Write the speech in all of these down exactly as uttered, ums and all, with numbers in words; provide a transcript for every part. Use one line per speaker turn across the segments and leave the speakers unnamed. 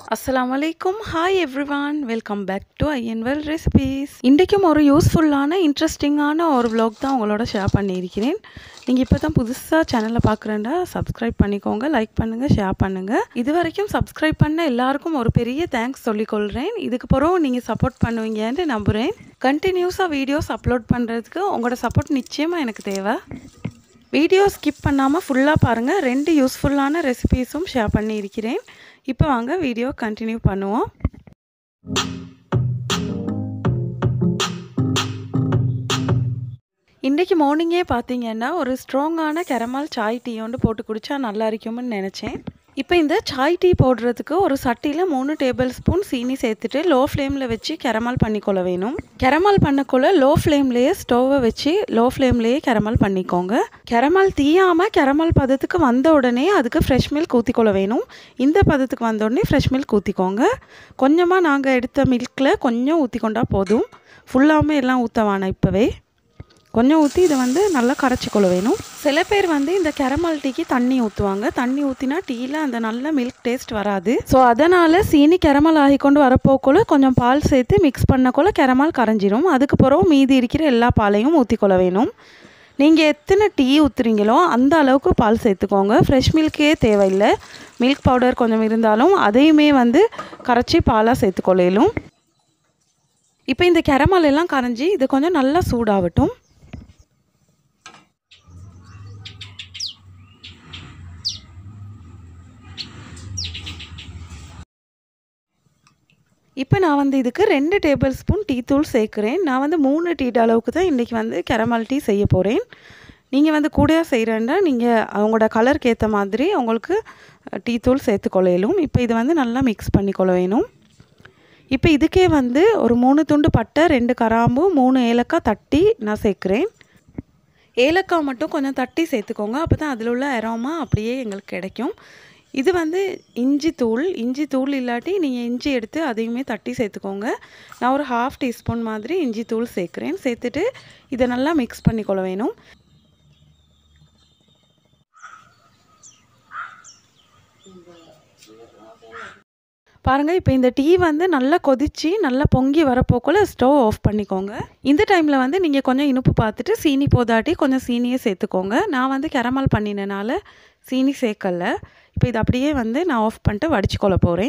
Assalamualaikum. Hi everyone. Welcome back to Iyenwell Recipes. இன்றைக்கும் ஒரு யூஸ்ஃபுல்லான இன்ட்ரெஸ்டிங்கான ஒரு vlog தான் உங்களோட ஷேர் பண்ணியிருக்கிறேன். நீங்கள் இப்போ தான் புதுசாக சேனலை பார்க்குறேன்டா சப்ஸ்கிரைப் பண்ணிக்கோங்க, லைக் பண்ணுங்கள், ஷேர் பண்ணுங்கள். இது வரைக்கும் சப்ஸ்கிரைப் பண்ண எல்லாருக்கும் ஒரு பெரிய தேங்க்ஸ் சொல்லிக்கொள்கிறேன். இதுக்கு பிறகு நீங்கள் சப்போர்ட் பண்ணுவீங்கன்னு நம்புகிறேன். கண்டினியூஸாக வீடியோஸ் அப்லோட் பண்ணுறதுக்கு உங்களோட சப்போர்ட் நிச்சயமாக எனக்கு தேவை. வீடியோ ஸ்கிப் பண்ணாமல் ஃபுல்லாக பாருங்கள். ரெண்டு யூஸ்ஃபுல்லான ரெசிபீஸும் ஷேர் பண்ணியிருக்கிறேன். இப்போ வாங்க வீடியோ கண்டினியூ பண்ணுவோம். இன்றைக்கி மார்னிங்கே பார்த்தீங்கன்னா ஒரு ஸ்ட்ராங்கான கேரமல் சாய் டீ ஒன்று போட்டு குடித்தா நல்லா இருக்கும்னு நினச்சேன். இப்போ இந்த சாய் டீ போடுறதுக்கு ஒரு சட்டியில் மூணு டேபிள் ஸ்பூன் சீனி சேர்த்துட்டு லோ ஃப்ளேமில் வச்சு கேரமல் பண்ணிக்கொள்ள வேணும். கேரமல் பண்ணக்குள்ள லோ ஃப்ளேம்லேயே ஸ்டவ்வை வச்சு லோ ஃப்ளேம்லேயே கேரமல் பண்ணிக்கோங்க. கேரமல் தீயாமல் கேரமல் பதத்துக்கு வந்த உடனே அதுக்கு ஃப்ரெஷ் மில்க் ஊற்றிக்கொள்ள வேணும். இந்த பதத்துக்கு வந்த உடனே ஃப்ரெஷ் மில்க் ஊற்றிக்கோங்க. கொஞ்சமாக நாங்கள் எடுத்த மில்கில் கொஞ்சம் ஊற்றிக்கொண்டா போதும். ஃபுல்லாகவும் எல்லாம் ஊற்ற வேணாம். இப்போவே கொஞ்சம் ஊற்றி இதை வந்து நல்லா கரைச்சிக்கொள்ள வேணும். சில பேர் வந்து இந்த கேரமல் டீக்கு தண்ணி ஊற்றுவாங்க. தண்ணி ஊற்றினா டீயில் அந்த நல்ல மில்க் டேஸ்ட் வராது. ஸோ அதனால் சீனி கேரமல் ஆகி கொண்டு வரப்போக்குள்ள கொஞ்சம் பால் சேர்த்து மிக்ஸ் பண்ணக்குள்ள கேரமல் கரைஞ்சிரும். அதுக்கு பிறகு மீதி இருக்கிற எல்லா பாலையும் ஊற்றிக்கொள்ள வேணும். நீங்கள் எத்தனை டீ ஊற்றுறீங்களோ அந்த அளவுக்கு பால் சேர்த்துக்கோங்க. ஃப்ரெஷ் மில்கே தேவையில்லை. மில்க் பவுடர் கொஞ்சம் இருந்தாலும் அதையுமே வந்து கரைச்சி பாலாக சேர்த்துக்கொள்ளும். இப்போ இந்த கேரமல் எல்லாம் கரைஞ்சி இது கொஞ்சம் நல்லா சூடாகட்டும். இப்போ நான் வந்து இதுக்கு ரெண்டு டேபிள் ஸ்பூன் டீ தூள் சேர்க்குறேன். நான் வந்து மூணு டீ அளவுக்கு தான் இன்றைக்கி வந்து கேரமல் டீ செய்ய போகிறேன். நீங்கள் வந்து கூடயா செய்கிறேன்னா நீங்கள் அவங்களோட கலருக்கு ஏற்ற மாதிரி உங்களுக்கு டீ தூள் சேர்த்துக்கொள்ளும். இப்போ இதை வந்து நல்லா மிக்ஸ் பண்ணிக்கொள்ள வேணும். இப்போ இதுக்கே வந்து ஒரு மூணு துண்டு பட்டை, ரெண்டு கிராம்பு, மூணு ஏலக்காய் தட்டி நான் சேர்க்குறேன். ஏலக்காய் மட்டும் கொஞ்சம் தட்டி சேர்த்துக்கோங்க. அப்போ தான் அதில் உள்ள அரோமா அப்படியே எங்களுக்கு கிடைக்கும். இது வந்து இஞ்சி தூள். இஞ்சி தூள் இல்லாட்டி நீங்கள் இஞ்சி எடுத்து அதையுமே தட்டி சேர்த்துக்கோங்க. நான் ஒரு ஹாஃப் டீஸ்பூன் மாதிரி இஞ்சி தூள் சேர்க்குறேன். சேர்த்துட்டு இதை நல்லா மிக்ஸ் பண்ணிக்கொள்ள வேணும். பாருங்கள், இப்போ இந்த டீ வந்து நல்லா கொதித்து நல்லா பொங்கி வரப்போக்குள்ள ஸ்டவ் ஆஃப் பண்ணிக்கோங்க. இந்த டைமில் வந்து நீங்கள் கொஞ்சம் இனிப்பு பார்த்துட்டு சீனி போதாட்டி கொஞ்சம் சீனியை சேர்த்துக்கோங்க. நான் வந்து கேரமல் பண்ணினனால சீனி சேர்க்கலை. இப்போ இது அப்படியே வந்து நான் ஆஃப் பண்ணிட்டு வடிச்சுக்கொள்ள போகிறேன்.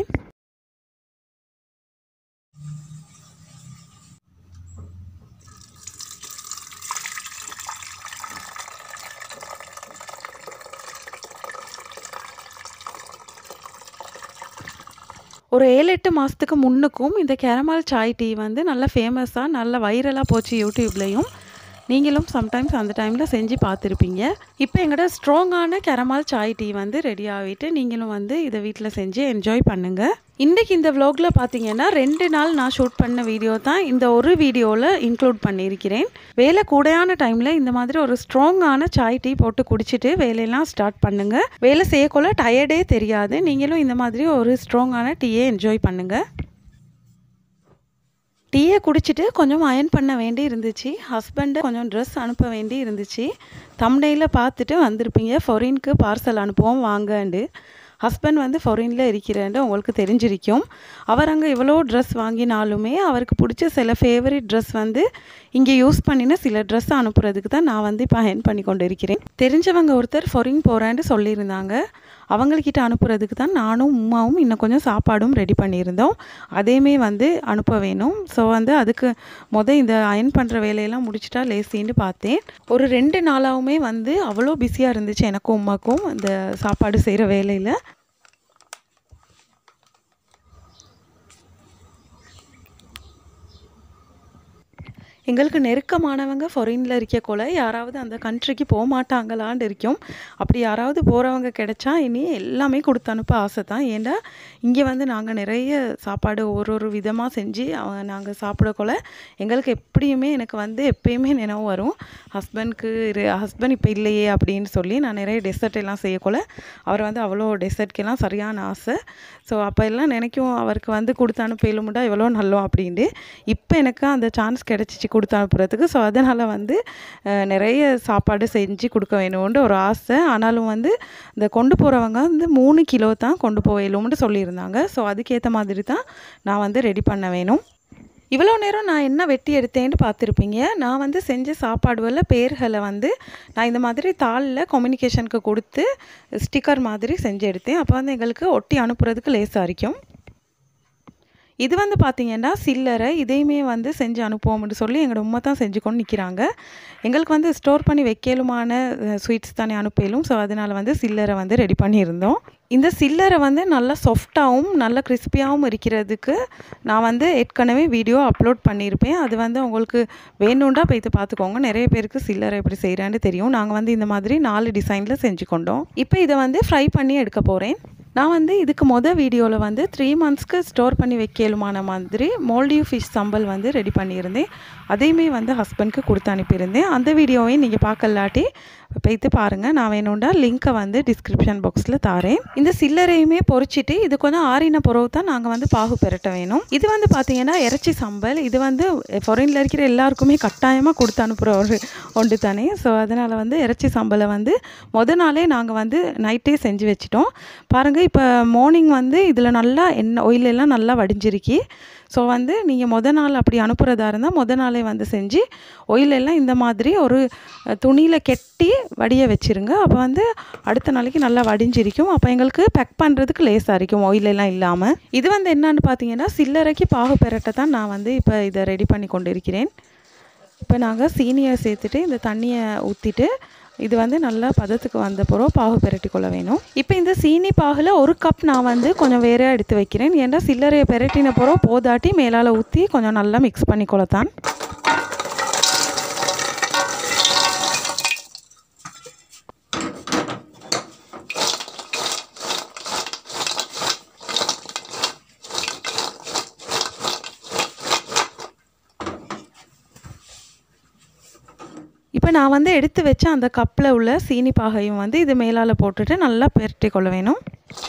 ஒரு ஏழு எட்டு மாதத்துக்கு முன்னுக்கும் இந்த கேரமல் சாய் டீ வந்து நல்லா ஃபேமஸாக நல்லா வைரலாக போச்சு யூடியூப்லேயும். நீங்களும் சம்டைம்ஸ் அந்த டைமில் செஞ்சு பார்த்துருப்பீங்க. இப்போ எங்களோட ஸ்ட்ராங்கான கேரமல் சாய் டீ வந்து ரெடி ஆகிட்டு நீங்களும் வந்து இதை வீட்டில் செஞ்சு என்ஜாய் பண்ணுங்கள். இன்றைக்கி இந்த விலாகில் பார்த்தீங்கன்னா ரெண்டு நாள் நான் ஷூட் பண்ண வீடியோ தான் இந்த ஒரு வீடியோவில் இன்க்ளூட் பண்ணியிருக்கிறேன். வேலை கூடையான டைமில் இந்த மாதிரி ஒரு ஸ்ட்ராங்கான சாய் டீ போட்டு குடிச்சிட்டு வேலையெல்லாம் ஸ்டார்ட் பண்ணுங்கள். வேலை செய்யக்குள்ள டயர்டே தெரியாது. நீங்களும் இந்த மாதிரி ஒரு ஸ்ட்ராங்கான டீயை என்ஜாய் பண்ணுங்கள். டீயை குடிச்சிட்டு கொஞ்சம் அயர்ன் பண்ண வேண்டி இருந்துச்சு. ஹஸ்பண்டை கொஞ்சம் ட்ரெஸ் அனுப்ப வேண்டி இருந்துச்சு. தம்ப்நெயிலில் பார்த்துட்டு வந்திருப்பீங்க ஃபாரினுக்கு பார்சல் அனுப்புவோம் வாங்கண்டு. ஹஸ்பண்ட் வந்து ஃபாரினில் இருக்கிறேன்னு உங்களுக்கு தெரிஞ்சிருக்கும். அவர் அங்கே எவ்வளோ ட்ரெஸ் வாங்கினாலுமே அவருக்கு பிடிச்ச சில ஃபேவரட் ட்ரெஸ் வந்து இங்கே யூஸ் பண்ணின சில ட்ரெஸ் அனுப்புறதுக்கு தான் நான் வந்து இப்போ அயர்ன் பண்ணி கொண்டு இருக்கிறேன். தெரிஞ்சவங்க ஒருத்தர் ஃபாரின் போகிறேன்னு சொல்லியிருந்தாங்க. அவங்கக்கிட்ட அனுப்புறதுக்கு தான் நானும் உமாவும் இன்னும் கொஞ்சம் சாப்பாடும் ரெடி பண்ணியிருந்தோம். அதையுமே வந்து அனுப்ப வேணும். ஸோ வந்து அதுக்கு மொதல் இந்த அயர்ன் பண்ணுற வேலையெல்லாம் முடிச்சிட்டா லேசின்னு பார்த்தேன். ஒரு ரெண்டு நாளாகவுமே வந்து அவ்வளோ பிஸியாக இருந்துச்சு எனக்கும் உமாக்கும் இந்த சாப்பாடு செய்கிற வேலையில். எங்களுக்கு நெருக்கமானவங்க ஃபாரினில் இருக்கக்குள்ள யாராவது அந்த கண்ட்ரிக்கு போக மாட்டாங்களான்னு இருக்கும். அப்படி யாராவது போகிறவங்க கிடைச்சா இனி எல்லாமே கொடுத்து அனுப்ப ஆசை தான். ஏன்னா இங்கே வந்து நாங்கள் நிறைய சாப்பாடு ஒரு ஒரு விதமாக செஞ்சு நாங்கள் சாப்பிடக்குள்ள எங்களுக்கு எப்படியுமே எனக்கு வந்து எப்பயுமே நினைவு வரும். ஹஸ்பண்ட்க்கு ஹஸ்பண்ட் இப்போ இல்லையே அப்படின்னு சொல்லி நான் நிறைய டெசர்ட் எல்லாம் செய்யக்குள்ள அவர் வந்து அவ்வளோ டெசர்ட்கெல்லாம் சரியான ஆசை. ஸோ அப்போ எல்லாம் நினைக்கும் அவருக்கு வந்து கொடுத்து அனுப்ப இயலுமுண்டா எவ்வளோ நல்லோம் அப்படின்ட்டு. இப்போ எனக்கு அந்த சான்ஸ் கிடச்சிச்சு கொடுத்து அனுப்புறதுக்கு. ஸோ அதனால் வந்து நிறைய சாப்பாடு செஞ்சு கொடுக்க வேணும்னு ஒரு ஆசை. ஆனாலும் வந்து இந்த கொண்டு போகிறவங்க வந்து மூணு கிலோ தான் கொண்டு போகலும்னு சொல்லியிருந்தாங்க. ஸோ அதுக்கேற்ற மாதிரி தான் நான் வந்து ரெடி பண்ண வேணும். இவ்வளோ நேரம் நான் என்ன வெட்டி எடுத்தேன்னு பார்த்துருப்பீங்க. நான் வந்து செஞ்ச சாப்பாடுல பேர்களை வந்து நான் இந்த மாதிரி தாளில் கம்யூனிகேஷனுக்கு கொடுத்து ஸ்டிக்கர் மாதிரி செஞ்சு எடுத்தேன். அப்போ வந்து எங்களுக்கு ஒட்டி அனுப்புறதுக்கு லேசாக இருக்கும். இது வந்து பார்த்திங்கன்னா சில்லறை, இதையுமே வந்து செஞ்சு அனுப்புவோம்னு சொல்லி எங்களோட உம்மா தான் செஞ்சு கொண்டு நிற்கிறாங்க. எங்களுக்கு வந்து ஸ்டோர் பண்ணி வைக்கலுமான ஸ்வீட்ஸ் தானே அனுப்பலும். ஸோ அதனால் வந்து சில்லறை வந்து ரெடி பண்ணியிருந்தோம். இந்த சில்லறை வந்து நல்லா சாஃப்டாகவும் நல்லா கிறிஸ்பியாகவும் இருக்கிறதுக்கு நான் வந்து ஏற்கனவே வீடியோ அப்லோட் பண்ணியிருப்பேன். அது வந்து உங்களுக்கு வேணுண்டா போய்த்து பார்த்துக்கோங்க. நிறைய பேருக்கு சில்லறை எப்படி செய்கிறேன்னு தெரியும். நாங்கள் வந்து இந்த மாதிரி நாலு டிசைனில் செஞ்சு கொண்டோம். இப்போ இதை வந்து ஃப்ரை பண்ணி எடுக்க போகிறேன். நான் வந்து இதுக்கு மொதல் வீடியோவில் வந்து த்ரீ மந்த்ஸ்க்கு ஸ்டோர் பண்ணி வைக்கலுமான மாதிரி மோல்டிவ் ஃபிஷ் சம்பல் வந்து ரெடி பண்ணியிருந்தேன். அதையுமே வந்து ஹஸ்பண்ட்க்கு கொடுத்து அனுப்பியிருந்தேன். அந்த வீடியோவையும் நீங்கள் பார்க்கலாட்டி போய்த்து பாருங்கள். நான் வேணுண்டா லிங்க்கை வந்து டிஸ்கிரிப்ஷன் பாக்ஸில் தாரேன். இந்த சில்லறையுமே பொரிச்சிட்டு இது கொஞ்சம் ஆறின பிறகு தான் நாங்கள் வந்து பாகு பெரட்ட வேணும். இது வந்து பார்த்திங்கன்னா இறைச்சி சம்பல். இது வந்து ஃபாரினில் இருக்கிற எல்லாருக்குமே கட்டாயமாக கொடுத்து அனுப்புகிற ஒரு ஒன்று தானே. ஸோ அதனால் வந்து இறைச்சி சம்பலை வந்து மொதல் நாளே நாங்கள் வந்து நைட்டே செஞ்சு வச்சிட்டோம். பாருங்கள், இப்போ மார்னிங் வந்து இதில் நல்லா எண்ணெய் ஆயிலெல்லாம் நல்லா வடிஞ்சிருக்கி. ஸோ வந்து நீங்கள் மொதல் நாள் அப்படி அனுப்புகிறதா இருந்தால் மொதல் நாளே வந்து செஞ்சு ஆயிலெல்லாம் இந்த மாதிரி ஒரு துணியில் கெட்டி வடிய வச்சுருங்க. அப்போ வந்து அடுத்த நாளைக்கு நல்லா வடிஞ்சிருக்கும். அப்போ எங்களுக்கு பேக் பண்ணுறதுக்கு லேசாக இருக்கும் ஆயிலெல்லாம் இல்லாமல். இது வந்து என்னன்னு பார்த்தீங்கன்னா சில்லறைக்கு பாகு பெரட்டை தான் நான் வந்து இப்போ இதை ரெடி பண்ணி கொண்டு இருக்கிறேன். இப்போ நாங்கள் சீனியை சேர்த்துட்டு இந்த தண்ணியை ஊற்றிட்டு இது வந்து நல்லா பதத்துக்கு வந்த பிறகு பாகு பெரட்டி கொள்ள வேணும். இப்போ இந்த சீனி பாகில் ஒரு கப் நான் வந்து கொஞ்சம் வேற எடுத்து வைக்கிறேன். ஏன்னா சில்லறையை பெரட்டின பிறகு போதாட்டி மேலால் ஊற்றி கொஞ்சம் நல்லா மிக்ஸ் பண்ணி கொள்ளத்தான். இப்போ நான் வந்து எடுத்து வச்ச அந்த கப்பில் உள்ள சீனி பாகையும் வந்து இது மேலால் போட்டுட்டு நல்லா பெரட்டி கொள்ள வேணும்.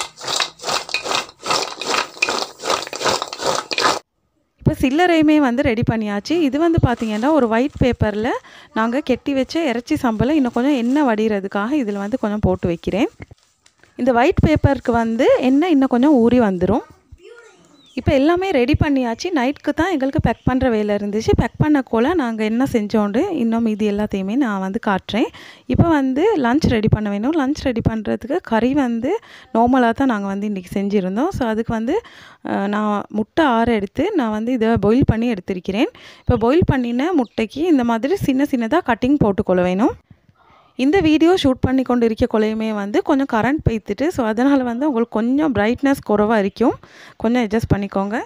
இப்போ சில்லறையுமே வந்து ரெடி பண்ணியாச்சு. இது வந்து பார்த்திங்கன்னா ஒரு ஒயிட் பேப்பரில் நாங்கள் கெட்டி வச்ச இறைச்சி சம்பளை இன்னும் கொஞ்சம் எண்ணெய் வடிகிறதுக்காக இதில் வந்து கொஞ்சம் போட்டு வைக்கிறேன். இந்த ஒயிட் பேப்பருக்கு வந்து எண்ணெய் இன்னும் கொஞ்சம் ஊறி வந்துடும். இப்போ எல்லாமே ரெடி பண்ணியாச்சு. நைட்டுக்கு தான் எங்களுக்கு பேக் பண்ணுற வேலை இருந்துச்சு. பேக் பண்ணக்கோல நாங்கள் என்ன செஞ்சோண்டு இன்னும் இது எல்லாத்தையுமே நான் வந்து காட்டுறேன். இப்போ வந்து லன்ச் ரெடி பண்ண வேணும். லன்ச் ரெடி பண்ணுறதுக்கு கறி வந்து நார்மலாக தான் நாங்கள் வந்து இன்றைக்கி செஞ்சுருந்தோம். ஸோ அதுக்கு வந்து நான் முட்டை ஆற எடுத்து நான் வந்து இதை பாயில் பண்ணி எடுத்திருக்கிறேன். இப்போ பாயில் பண்ணின முட்டைக்கு இந்த மாதிரி சின்ன சின்னதாக கட்டிங் போட்டுக்கொள்ள வேணும். இந்த வீடியோ ஷூட் பண்ணி கொண்டு இருக்க கொலையுமே வந்து கொஞ்சம் கரண்ட் போய்த்துட்டு. ஸோ அதனால் வந்து உங்களுக்கு கொஞ்சம் பிரைட்னஸ் குறைவாக இருக்கும். கொஞ்சம் அட்ஜஸ்ட் பண்ணிக்கோங்க.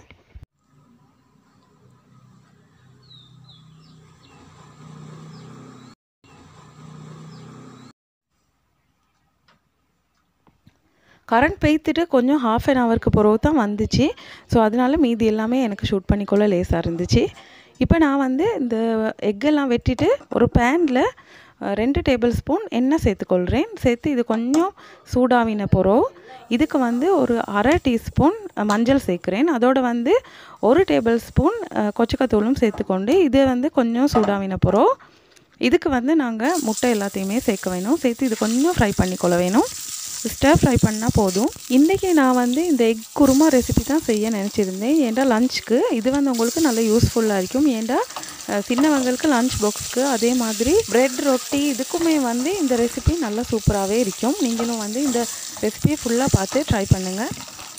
கரண்ட் போய்த்துட்டு கொஞ்சம் ஹாஃப் அன் ஹவருக்கு பிறகு தான் வந்துச்சு. ஸோ அதனால மீதி எல்லாமே எனக்கு ஷூட் பண்ணிக்கொள்ள லேசாக இருந்துச்சு. இப்போ நான் வந்து இந்த எக்கெல்லாம் வெட்டிட்டு ஒரு பேனில் ரெண்டு டேபிள் ஸ்பூன் எண்ணெய் சேர்த்துக்கொள்கிறேன். சேர்த்து இது கொஞ்சம் சூடாவின பிறகு இதுக்கு வந்து ஒரு அரை டீஸ்பூன் மஞ்சள் சேர்க்குறேன். அதோடு வந்து ஒரு டேபிள் ஸ்பூன் கொச்சக்கத்தூளும் சேர்த்துக்கொண்டு இது வந்து கொஞ்சம் சூடாவின பிறகு இதுக்கு வந்து நாங்கள் முட்டை எல்லாத்தையுமே சேர்க்க வேணும். சேர்த்து இது கொஞ்சம் ஃப்ரை பண்ணிக்கொள்ள வேணும். ஸ்டர் ஃப்ரை பண்ணால் போதும். இன்றைக்கி நான் வந்து இந்த எக் குருமா ரெசிபி தான் செய்ய நினச்சிருந்தேன். ஏன்டா லஞ்சுக்கு இது வந்து உங்களுக்கு நல்ல யூஸ்ஃபுல்லாக இருக்கும். ஏன்டா சின்னவங்களுக்கு லஞ்ச் பாக்ஸ்க்கு அதே மாதிரி பிரெட் ரொட்டி இதுக்குமே வந்து இந்த ரெசிபி நல்லா சூப்பராகவே இருக்கும். நீங்களும் வந்து இந்த ரெசிபியை ஃபுல்லாக பார்த்து ட்ரை பண்ணுங்கள்.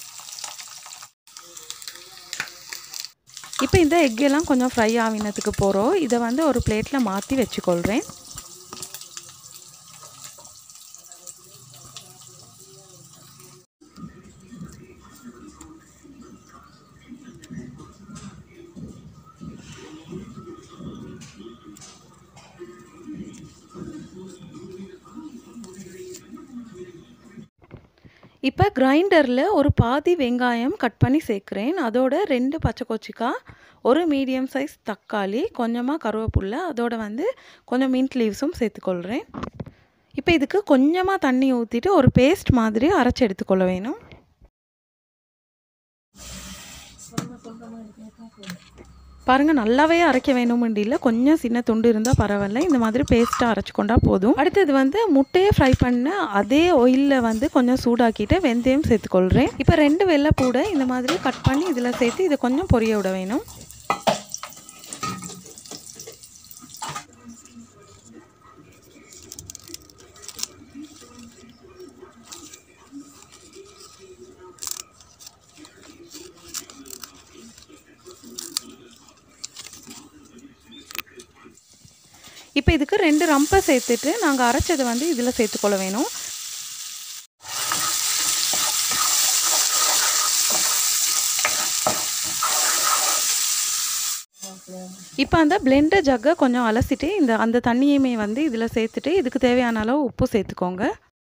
இப்போ இந்த எக்கெல்லாம் கொஞ்சம் ஃப்ரை ஆகினதுக்கு போகிறோம். இதை வந்து ஒரு பிளேட்டில் மாற்றி வச்சுக்கொள்கிறேன். இப்போ கிரைண்டரில் ஒரு பாதி வெங்காயம் கட் பண்ணி சேர்க்குறேன். அதோட ரெண்டு பச்சை கொச்சிக்காய், ஒரு மீடியம் சைஸ் தக்காளி, கொஞ்சமாக கருவேப்பிலை, அதோட வந்து கொஞ்சம் மின்ட் லீவ்ஸும் சேர்த்துக்கொள்கிறேன். இப்போ இதுக்கு கொஞ்சமாக தண்ணி ஊற்றிட்டு ஒரு பேஸ்ட் மாதிரி அரைச்சி எடுத்துக்கொள்ள வேணும். பாருங்கள், நல்லாவே அரைக்க வேணும்னு இல்லை, கொஞ்சம் சின்ன துண்டு இருந்தால் பரவாயில்ல. இந்த மாதிரி பேஸ்ட்டாக அரைச்சிக்கொண்டா போதும். அடுத்தது வந்து முட்டையை ஃப்ரை பண்ண அதே ஆயிலில் வந்து கொஞ்சம் சூடாக்கிட்டு வெந்தயம் சேர்த்துக்கொள்கிறேன். இப்போ ரெண்டு வெள்ளைப்பூடை இந்த மாதிரி கட் பண்ணி இதில் சேர்த்து இதை கொஞ்சம் பொரிய விட வேணும். இப்போ இதுக்கு ரெண்டு ரம்பை சேர்த்துட்டு நாங்கள் அரைச்சதை வந்து இதில் சேர்த்துக்கொள்ள வேணும். இப்போ அந்த பிளெண்டர் ஜக்கை கொஞ்சம் அலசிட்டு இந்த அந்த தண்ணியுமே வந்து இதில் சேர்த்துட்டு இதுக்கு தேவையான அளவு உப்பு சேர்த்துக்கோங்க.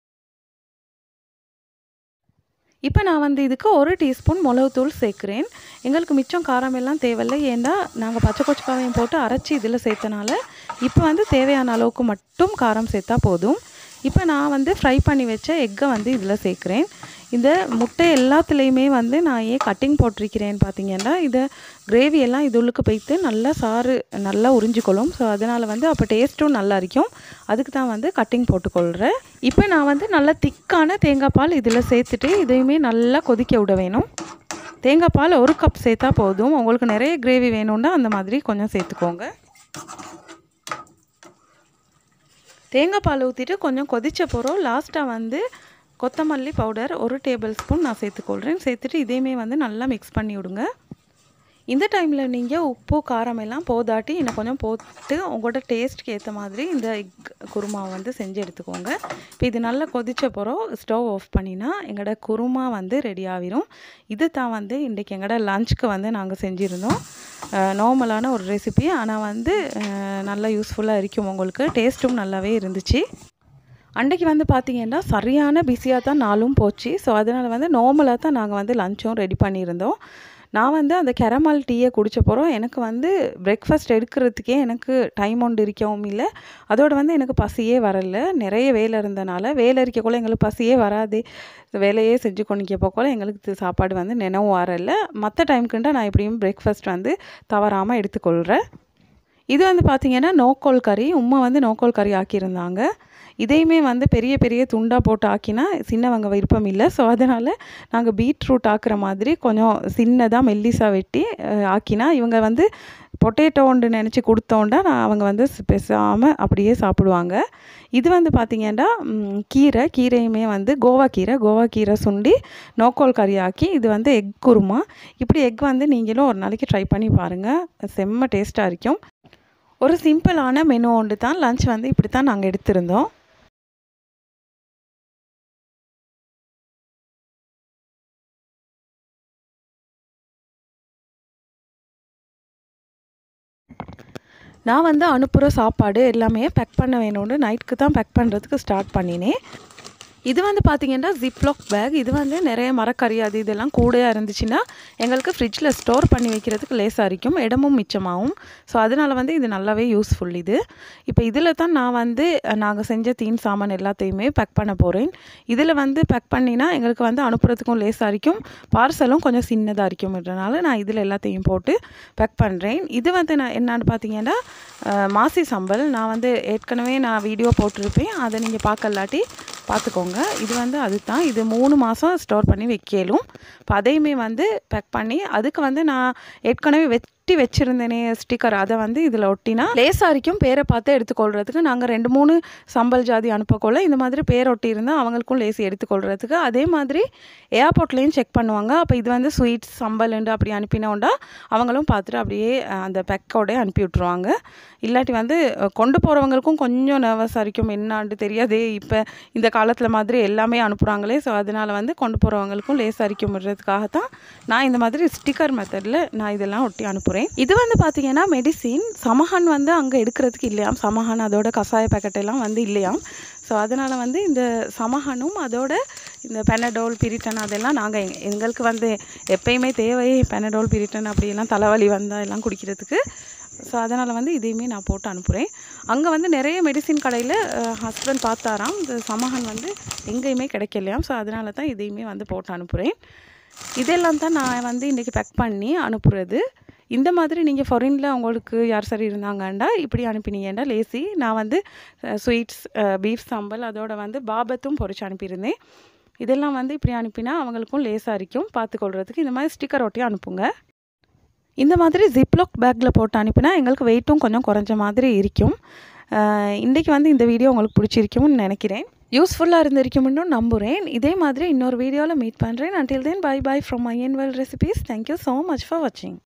இப்போ நான் வந்து இதுக்கு ஒரு டீஸ்பூன் மிளகுத்தூள் சேர்க்குறேன். எங்களுக்கு மிச்சம் காரம் எல்லாம் தேவையில்லை, ஏன்னா நாங்கள் பச்சை கொச்சக்காவையும் போட்டு அரைச்சி இதில் சேர்த்தனால இப்போ வந்து தேவையான அளவுக்கு மட்டும் காரம் சேர்த்தா போதும். இப்போ நான் வந்து ஃப்ரை பண்ணி வச்ச எக்கை வந்து இதில் சேர்க்குறேன். இந்த முட்டை எல்லாத்துலேயுமே வந்து நான் ஏன் கட்டிங் போட்டிருக்கிறேன்னு பார்த்தீங்கன்னா, இதை கிரேவி எல்லாம் இது உள்ளுக்கு போய்த்து நல்லா சாறு நல்லா உறிஞ்சிக்கொள்ளும். ஸோ அதனால் வந்து அப்போ டேஸ்ட்டும் நல்லா இருக்கும். அதுக்கு தான் வந்து கட்டிங் போட்டுக்கொள்கிறேன். இப்போ நான் வந்து நல்லா திக்கான தேங்காய் பால் இதில் சேர்த்துட்டு இதையுமே நல்லா கொதிக்க விட வேணும். தேங்காய் பால் ஒரு கப் சேர்த்தா போதும். உங்களுக்கு நிறைய கிரேவி வேணும்னா அந்த மாதிரி கொஞ்சம் சேர்த்துக்கோங்க. தேங்காய் பால் ஊற்றிட்டு கொஞ்சம் கொதித்த போகிறோம். லாஸ்ட்டாக வந்து கொத்தமல்லி பவுடர் ஒரு டேபிள் ஸ்பூன் நான் சேர்த்துக்கொள்கிறேன். சேர்த்துட்டு இதையுமே வந்து நல்லா மிக்ஸ் பண்ணி விடுங்க. இந்த டைமில் நீங்கள் உப்பு காரம் எல்லாம் போதாட்டி இன்னும் கொஞ்சம் போட்டு உங்களோட டேஸ்ட்டுக்கு ஏற்ற மாதிரி இந்த எக் குருமாவை வந்து செஞ்சு எடுத்துக்கோங்க. இப்போ இது நல்லா கொதிச்ச போகிறோம் ஸ்டவ் ஆஃப் பண்ணினா எங்களோட குருமா வந்து ரெடி ஆகிரும். இது தான் வந்து இன்றைக்கி எங்களோட லஞ்சுக்கு வந்து நாங்கள் செஞ்சுருந்தோம். நார்மலான ஒரு ரெசிபி, ஆனால் வந்து நல்லா யூஸ்ஃபுல்லாக இருக்கும். உங்களுக்கு டேஸ்ட்டும் நல்லாவே இருந்துச்சு. அன்றைக்கி வந்து பார்த்திங்கன்னா சரியான பிஸியாக தான் நாளும் போச்சு. ஸோ அதனால் வந்து நார்மலாக தான் நாங்கள் வந்து லஞ்சும் ரெடி பண்ணியிருந்தோம். நான் வந்து அந்த கேரமல் டீயை குடிச்ச போகிறோம். எனக்கு வந்து பிரேக்ஃபாஸ்ட் எடுக்கிறதுக்கே எனக்கு டைம் ஒன்று இருக்கவும் இல்லை. அதோடு வந்து எனக்கு பசியே வரல. நிறைய வேலை இருந்தனால வேலை இருக்கக்குள்ள எங்களுக்கு பசியே வராது. வேலையே செஞ்சு கொண்டிக்க போக்கோல எங்களுக்கு சாப்பாடு வந்து நினைவும் வரல. மற்ற டைமுக்குண்டா நான் எப்படியும் பிரேக்ஃபாஸ்ட் வந்து தவறாமல் எடுத்துக்கொள்கிறேன். இது வந்து பார்த்திங்கன்னா நோக்கோல் கறி. உம்மா வந்து நோக்கோல் கறி ஆக்கியிருந்தாங்க. இதையுமே வந்து பெரிய பெரிய துண்டாக போட்டு ஆக்கினா சின்னவங்க விருப்பம் இல்லை. ஸோ அதனால் நாங்கள் பீட்ரூட் ஆக்குற மாதிரி கொஞ்சம் சின்னதாக மெல்லிஸாக வெட்டி ஆக்கினா இவங்க வந்து பொட்டேட்டோன்னு நினச்சி கொடுத்தோண்டா நான் அவங்க வந்து பேசாமல் அப்படியே சாப்பிடுவாங்க. இது வந்து பார்த்திங்கன்னா கீரை கீரையுமே வந்து கோவா கீரை கோவா கீரை சுண்டி நோக்கோல் கறி ஆக்கி இது வந்து எக் குருமா. இப்படி எக் வந்து நீங்களும் ஒரு நாளைக்கு ட்ரை பண்ணி பாருங்கள், செம்ம டேஸ்ட்டாக இருக்கும். ஒரு சிம்பிளான மெனு ஒன்று தான். லஞ்ச் வந்து இப்படி தான் நாங்கள் எடுத்திருந்தோம். நான் வந்து அனுப்புகிற சாப்பாடு எல்லாமே பேக் பண்ண வேணும்னு நைட்டுக்கு தான் பேக் பண்ணுறதுக்கு ஸ்டார்ட் பண்ணினேன். இது வந்து பார்த்திங்கன்னா ஜிப்லாக் பேக். இது வந்து நிறைய மரக்கறி அது இதெல்லாம் கூடையாக இருந்துச்சுன்னா எங்களுக்கு ஃப்ரிட்ஜில் ஸ்டோர் பண்ணி வைக்கிறதுக்கு லேசாக இருக்கும், இடமும் மிச்சமாகும். ஸோ அதனால் வந்து இது நல்லாவே யூஸ்ஃபுல். இது இப்போ இதில் தான் நான் வந்து நாங்கள் செஞ்ச தீன் சாமான் எல்லாத்தையுமே பேக் பண்ண போகிறேன். இதில் வந்து பேக் பண்ணினா எங்களுக்கு வந்து அனுப்புறதுக்கும் லேசாக இருக்கும், பார்சலும் கொஞ்சம் சின்னதாக இருக்கும்ன்றனால நான் இதில் எல்லாத்தையும் போட்டு பேக் பண்ணுறேன். இது வந்து நான் என்னான்னு பார்த்தீங்கன்னா மாசி சம்பல். நான் வந்து ஏற்கனவே நான் வீடியோ போட்டிருப்பேன், அதை நீங்கள் பார்க்கலாட்டி பார்த்துக்கோங்க. இது வந்து அது தான். இது மூணு மாதம் ஸ்டோர் பண்ணி வைக்கலும். இப்போ அதையுமே வந்து பேக் பண்ணி அதுக்கு வந்து நான் ஏற்கனவே வெட்டி வச்சுருந்தேனே ஸ்டிக்கர், அதை வந்து இதில் ஒட்டினா லேசாக இருக்கும் பேரை பார்த்து எடுத்துக்கொள்கிறதுக்கு. நாங்கள் ரெண்டு மூணு சம்பல் ஜாதி அனுப்பக்கொள்ள இந்த மாதிரி பேர் ஒட்டி இருந்தால் அவங்களுக்கும் லேசி எடுத்துக்கொள்கிறதுக்கு. அதே மாதிரி ஏர்போர்ட்லேயும் செக் பண்ணுவாங்க. அப்போ இது வந்து ஸ்வீட்ஸ் சம்பல்ண்டு அப்படி அனுப்பினோண்டா அவங்களும் பார்த்துட்டு அப்படியே அந்த பேக்கோடய அனுப்பி விட்ருவாங்க. இல்லாட்டி வந்து கொண்டு போகிறவங்களுக்கும் கொஞ்சம் நர்வஸாக இருக்கும், என்னான்னு தெரியாதே இப்போ இந்த காலத்தில் மாதிரி எல்லாமே அனுப்புகிறாங்களே. ஸோ அதனால் வந்து கொண்டு போகிறவங்களுக்கும் லேசாக இருக்கும்ன்றதுக்காகத்தான் நான் இந்த மாதிரி ஸ்டிக்கர் மெத்தடில் நான் இதெல்லாம் ஒட்டி அனுப்புகிறேன். இது வந்து பார்த்திங்கன்னா மெடிசின் சமஹான் வந்து அங்கே எடுக்கிறதுக்கு இல்லையாம். சமஹான் அதோட கஷாய பேக்கெட் எல்லாம் வந்து இல்லையாம். ஸோ அதனால் வந்து இந்த சமஹானும் அதோட இந்த பெனடோல் பிரிட்டன் அதெல்லாம் நாங்கள் எங்களுக்கு வந்து எப்பயுமே தேவையே பெனடோல் பிரிட்டன் அப்படியெல்லாம் தலைவலி வந்தால் எல்லாம் குடிக்கிறதுக்கு. ஸோ அதனால் வந்து இதையுமே நான் போட்டு அனுப்புகிறேன். அங்கே வந்து நிறைய மெடிசின் கடையில் ஹஸ்பண்ட் பார்த்தாராம், இந்த சமஹான் வந்து எங்கேயுமே கிடைக்கலையாம். ஸோ அதனால தான் இதையுமே வந்து போட்டு அனுப்புகிறேன். இதெல்லாம் தான் நான் வந்து இன்றைக்கி பேக் பண்ணி அனுப்புகிறது. இந்த மாதிரி நீங்கள் ஃபாரினில் உங்களுக்கு யார் சரி இருந்தாங்கண்டா இப்படி அனுப்பினீங்கண்டா லேசி. நான் வந்து ஸ்வீட்ஸ், பீஃப் சாம்பல், அதோட வந்து பாபத்தும் பொரிச்சு அனுப்பியிருந்தேன். இதெல்லாம் வந்து இப்படி அனுப்பினா அவங்களுக்கும் லேசாக இருக்கும் பார்த்துக்கொள்கிறதுக்கு. இந்த மாதிரி ஸ்டிக்கர் ஒட்டி அனுப்புங்க. இந்த மாதிரி ஜிப்லாக் பேக்கில் போட்டு அனுப்பினா எங்களுக்கு வெயிட்டும் கொஞ்சம் குறைஞ்ச மாதிரி இருக்கும். இன்றைக்கி வந்து இந்த வீடியோ உங்களுக்கு பிடிச்சிருக்கும்னு நினைக்கிறேன். யூஸ்ஃபுல்லாக இருந்திருக்கும்னு நம்புகிறேன். இதே மாதிரி இன்னொரு வீடியோவில் மீட் பண்ணுறேன். until then bye bye from my N World Recipes. Thank you so much for watching.